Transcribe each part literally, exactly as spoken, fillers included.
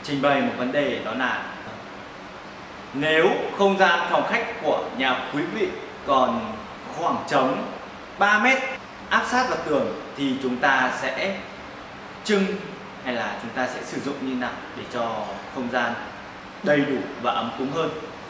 trình bày một vấn đề, đó là nếu không gian phòng khách của nhà quý vị còn khoảng trống ba mét áp sát vào tường thì chúng ta sẽ trưng hay là chúng ta sẽ sử dụng như nào để cho không gian đầy đủ và ấm cúng hơn.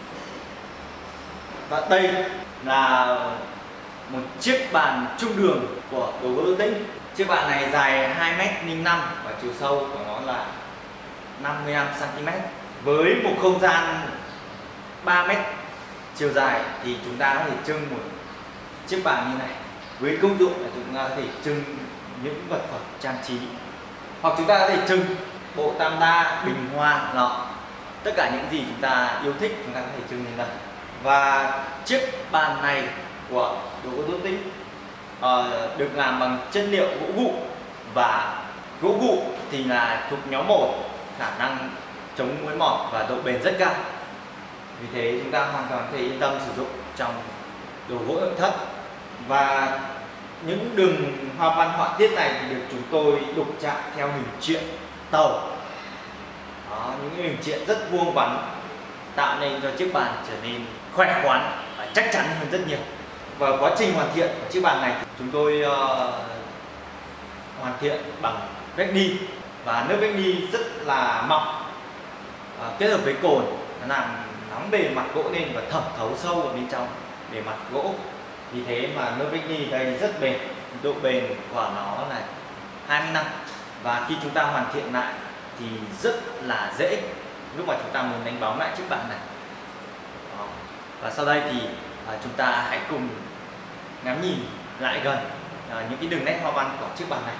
Và đây là một chiếc bàn trung đường của đồ gỗ Đô Tĩnh. Chiếc bàn này dài hai mét không năm và chiều sâu của nó là năm mươi lăm xăng ti mét. Với một không gian ba mét chiều dài thì chúng ta có thể trưng một chiếc bàn như này. Với công dụng là chúng ta có thể trưng những vật phẩm trang trí, hoặc chúng ta có thể trưng bộ tam đa, bình hoa, lọ, tất cả những gì chúng ta yêu thích chúng ta có thể trưng lên đây. Và chiếc bàn này của đồ gỗ Đô Tĩnh uh, được làm bằng chất liệu gỗ gụ, và gỗ gụ thì là thuộc nhóm một, khả năng chống mối mọt và độ bền rất cao. Vì thế chúng ta hoàn toàn có thể yên tâm sử dụng trong đồ gỗ nội thất. Và những đường hoa văn họa tiết này thì được chúng tôi đục chạm theo hình truyện tàu. Đó, những hình truyện rất vuông vắn tạo nên cho chiếc bàn trở nên khỏe khoắn và chắc chắn hơn rất nhiều. Và quá trình hoàn thiện của chiếc bàn này thì chúng tôi uh, hoàn thiện bằng vét ni, và nước vét ni rất là mỏng uh, kết hợp với cồn, nó làm nóng bề mặt gỗ lên và thẩm thấu sâu vào bên trong bề mặt gỗ. Vì thế mà nước vét ni đây rất bền, độ bền của nó là hai mươi năm, và khi chúng ta hoàn thiện lại thì rất là dễ lúc mà chúng ta muốn đánh bóng lại chiếc bàn này. Đó. Và sau đây thì à, chúng ta hãy cùng ngắm nhìn lại gần à, những cái đường nét hoa văn của chiếc bàn này.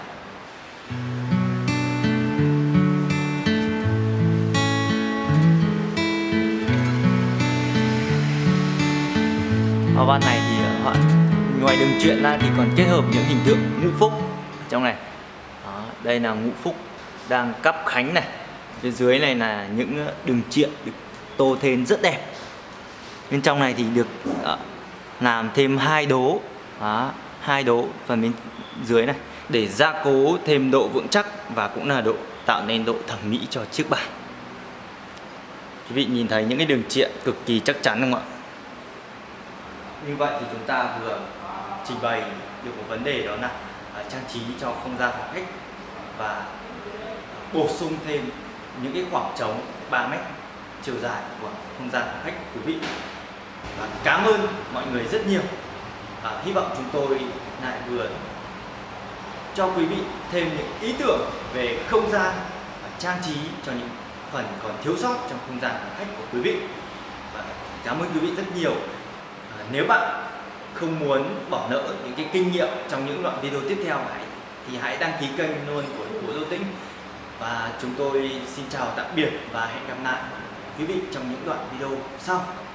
Hoa văn này thì họ ngoài đường truyện ra thì còn kết hợp những hình tượng ngũ phúc trong này. Đó, đây là ngũ phúc đang cắp khánh này. Phía dưới này là những đường truyện được tô thêm rất đẹp. Bên trong này thì được uh, làm thêm hai đố, đó, hai đố phần bên dưới này để gia cố thêm độ vững chắc và cũng là độ tạo nên độ thẩm mỹ cho chiếc bàn. Quý vị nhìn thấy những cái đường truyện cực kỳ chắc chắn không ạ? Như vậy thì chúng ta vừa trình bày được một vấn đề, đó là uh, trang trí cho không gian phòng khách và bổ sung thêm những cái khoảng trống ba mét chiều dài của không gian phòng khách của quý vị. Và cảm ơn mọi người rất nhiều. À, hy vọng chúng tôi lại vừa cho quý vị thêm những ý tưởng về không gian và trang trí cho những phần còn thiếu sót trong không gian phòng khách của quý vị. Và cảm ơn quý vị rất nhiều. À, nếu bạn không muốn bỏ lỡ những cái kinh nghiệm trong những đoạn video tiếp theo hãy thì hãy đăng ký kênh luôn của đồ gỗ Đô Tĩnh. Và chúng tôi xin chào tạm biệt và hẹn gặp lại quý vị trong những đoạn video sau.